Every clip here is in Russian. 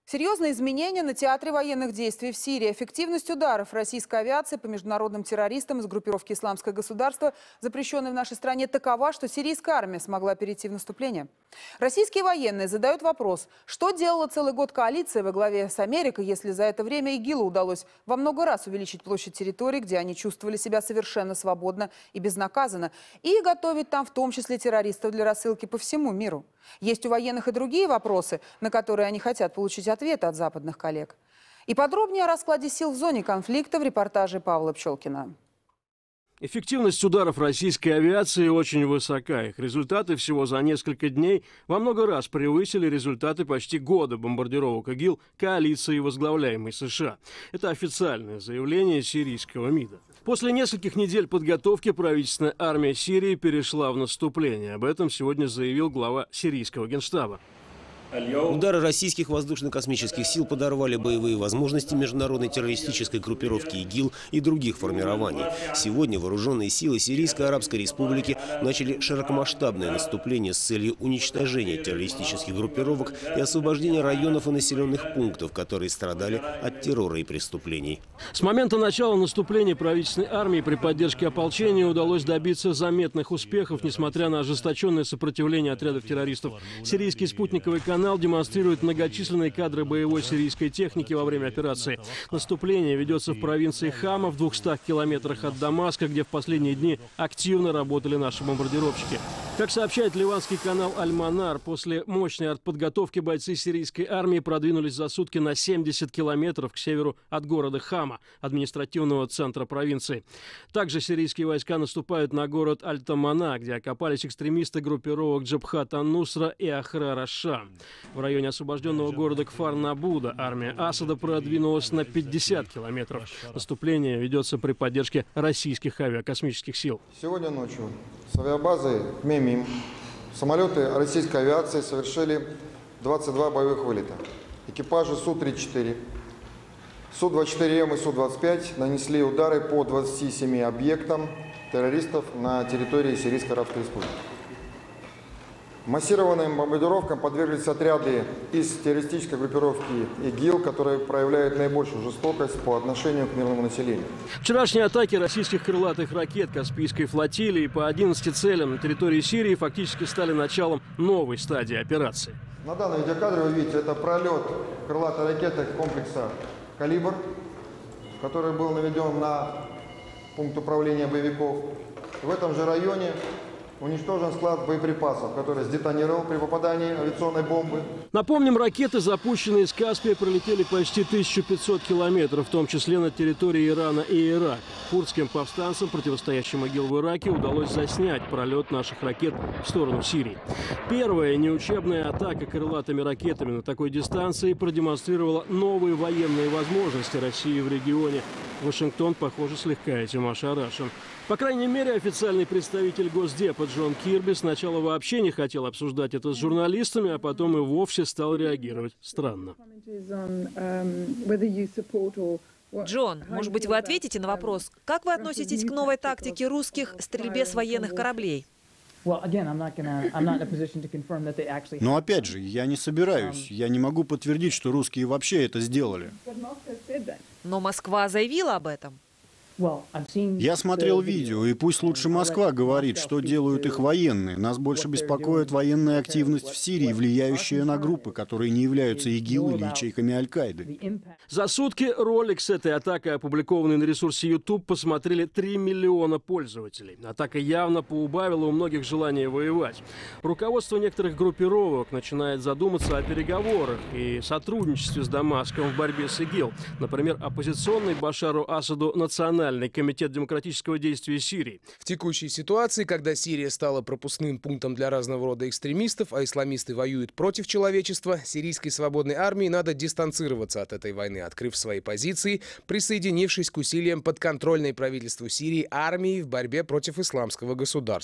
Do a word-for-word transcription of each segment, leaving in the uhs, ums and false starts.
Серьезные изменения на театре военных действий в Сирии. Эффективность ударов российской авиации по международным террористам из группировки «Исламское государство», запрещенной в нашей стране, такова, что сирийская армия смогла перейти в наступление. Российские военные задают вопрос, что делала целый год коалиция во главе с Америкой, если за это время ИГИЛу удалось во много раз увеличить площадь территорий, где они чувствовали себя совершенно свободно и безнаказанно, и готовить там в том числе террористов для рассылки по всему миру. Есть у военных и другие вопросы, на которые они хотят получить ответы от западных коллег. И подробнее о раскладе сил в зоне конфликта в репортаже Павла Пчелкина. Эффективность ударов российской авиации очень высока. Их результаты всего за несколько дней во много раз превысили результаты почти года бомбардировок ИГИЛ коалиции, возглавляемой США. Это официальное заявление сирийского МИДа. После нескольких недель подготовки правительственная армия Сирии перешла в наступление. Об этом сегодня заявил глава сирийского генштаба. Удары российских воздушно-космических сил подорвали боевые возможности международной террористической группировки ИГИЛ и других формирований. Сегодня вооруженные силы Сирийской Арабской Республики начали широкомасштабное наступление с целью уничтожения террористических группировок и освобождения районов и населенных пунктов, которые страдали от террора и преступлений. С момента начала наступления правительственной армии при поддержке ополчения удалось добиться заметных успехов, несмотря на ожесточенное сопротивление отрядов террористов. Сирийский спутниковый канал Канал демонстрирует многочисленные кадры боевой сирийской техники во время операции. Наступление ведется в провинции Хама, в двухстах километрах от Дамаска, где в последние дни активно работали наши бомбардировщики. Как сообщает ливанский канал Аль-Манар, после мощной артподготовки бойцы сирийской армии продвинулись за сутки на семьдесят километров к северу от города Хама, административного центра провинции. Также сирийские войска наступают на город Аль-Тамана, где окопались экстремисты группировок Джабхат ан-Нусра и Ахрар аш-Шам. В районе освобожденного города Кфар-Набуда армия Асада продвинулась на пятьдесят километров. Наступление ведется при поддержке российских авиакосмических сил. Сегодня ночью с авиабазы Мемим самолеты российской авиации совершили двадцать два боевых вылета. Экипажи Су тридцать четыре, Су двадцать четыре М и Су двадцать пять нанесли удары по двадцати семи объектам террористов на территории Сирийской Арабской Республики. Массированным бомбардировкам подверглись отряды из террористической группировки ИГИЛ, которые проявляют наибольшую жестокость по отношению к мирному населению. Вчерашние атаки российских крылатых ракет Каспийской флотилии по одиннадцати целям на территории Сирии фактически стали началом новой стадии операции. На данном видеокадре вы видите, это пролет крылатой ракеты комплекса «Калибр», который был наведен на пункт управления боевиков. В этом же районе уничтожен склад боеприпасов, который сдетонировал при попадании авиационной бомбы. Напомним, ракеты, запущенные из Каспия, пролетели почти тысячу пятьсот километров, в том числе на территории Ирана и Ирака. Курдским повстанцам, противостоящим ИГИЛ в Ираке, удалось заснять пролет наших ракет в сторону Сирии. Первая неучебная атака крылатыми ракетами на такой дистанции продемонстрировала новые военные возможности России в регионе. Вашингтон, похоже, слегка этим ошарашен. По крайней мере, официальный представитель Госдепа Джон Кирби сначала вообще не хотел обсуждать это с журналистами, а потом и вовсе стал реагировать странно. Джон, может быть, вы ответите на вопрос, как вы относитесь к новой тактике русских в стрельбе с военных кораблей? Но опять же, я не собираюсь. Я не могу подтвердить, что русские вообще это сделали. Но Москва заявила об этом. Я смотрел видео, и пусть лучше Москва говорит, что делают их военные. Нас больше беспокоит военная активность в Сирии, влияющая на группы, которые не являются ИГИЛ или ячейками Аль-Каиды. За сутки ролик с этой атакой, опубликованный на ресурсе YouTube, посмотрели три миллиона пользователей. Атака явно поубавила у многих желание воевать. Руководство некоторых группировок начинает задуматься о переговорах и сотрудничестве с Дамаском в борьбе с ИГИЛ. Например, оппозиционный Башару Асаду национальный комитет демократического действия Сирии. В текущей ситуации, когда Сирия стала пропускным пунктом для разного рода экстремистов, а исламисты воюют против человечества, сирийской свободной армии надо дистанцироваться от этой войны, открыв свои позиции, присоединившись к усилиям подконтрольной правительству Сирии армии в борьбе против исламского государства.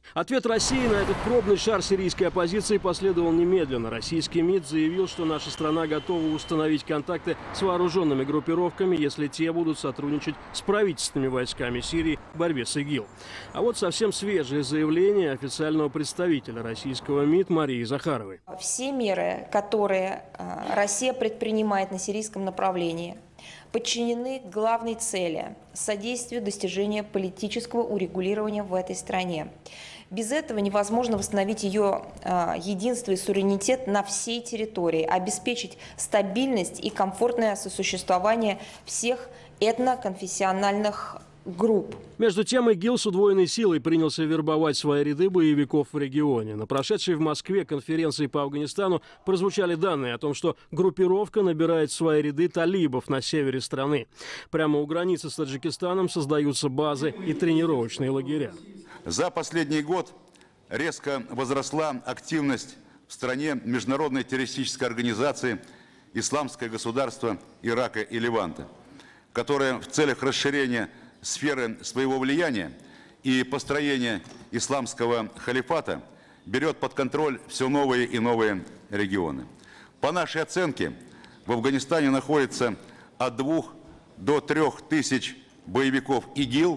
Ответ России на этот пробный шар сирийской оппозиции последовал немедленно. Российский МИД заявил, что наша страна готова установить контакты с вооруженными группировками, если те будут сотрудничать с правительственными войсками Сирии в борьбе с ИГИЛ. А вот совсем свежее заявление официального представителя российского МИД Марии Захаровой. Все меры, которые Россия предпринимает на сирийском направлении, подчинены главной цели – содействию достижения политического урегулирования в этой стране. Без этого невозможно восстановить ее э, единство и суверенитет на всей территории, обеспечить стабильность и комфортное сосуществование всех этноконфессиональных групп. Между тем, ИГИЛ с удвоенной силой принялся вербовать свои ряды боевиков в регионе. На прошедшей в Москве конференции по Афганистану прозвучали данные о том, что группировка набирает в свои ряды талибов на севере страны. Прямо у границы с Таджикистаном создаются базы и тренировочные лагеря. За последний год резко возросла активность в стране международной террористической организации «Исламское государство Ирака и Леванта», которая в целях расширения сферы своего влияния и построения исламского халифата берет под контроль все новые и новые регионы. По нашей оценке, в Афганистане находится от двух до трех тысяч боевиков ИГИЛ,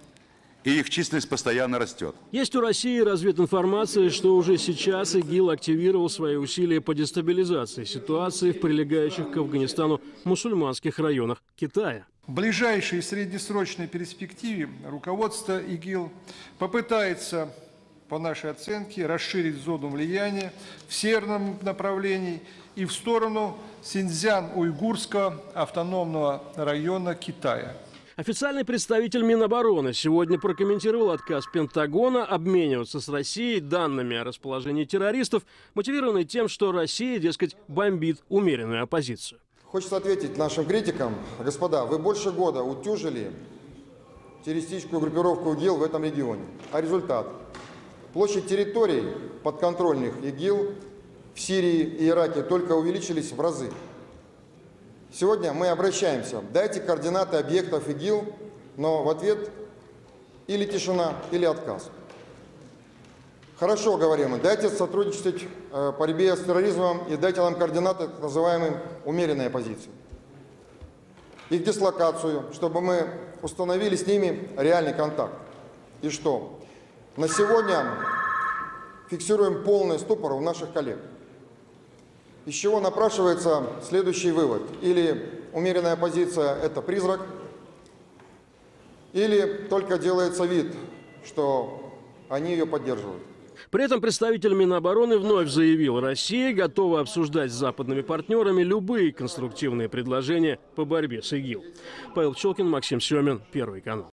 и их численность постоянно растет. Есть у России развединформация, что уже сейчас ИГИЛ активировал свои усилия по дестабилизации ситуации в прилегающих к Афганистану мусульманских районах Китая. В ближайшей и среднесрочной перспективе руководство ИГИЛ попытается, по нашей оценке, расширить зону влияния в северном направлении и в сторону Синьцзян-Уйгурского автономного района Китая. Официальный представитель Минобороны сегодня прокомментировал отказ Пентагона обмениваться с Россией данными о расположении террористов, мотивированный тем, что Россия, дескать, бомбит умеренную оппозицию. Хочется ответить нашим критикам. Господа, вы больше года утюжили террористическую группировку ИГИЛ в этом регионе. А результат? Площадь территорий подконтрольных ИГИЛ в Сирии и Ираке только увеличились в разы. Сегодня мы обращаемся, дайте координаты объектов ИГИЛ, но в ответ или тишина, или отказ. Хорошо, говорим мы, дайте сотрудничать в борьбе с терроризмом и дайте нам координаты так называемой умеренной оппозиции. Их дислокацию, чтобы мы установили с ними реальный контакт. И что? На сегодня фиксируем полный ступор у наших коллег. Из чего напрашивается следующий вывод. Или умеренная оппозиция – это призрак, или только делается вид, что они ее поддерживают. При этом представитель Минобороны вновь заявил, Россия готова обсуждать с западными партнерами любые конструктивные предложения по борьбе с ИГИЛ. Павел Пчелкин, Максим Семин, Первый канал.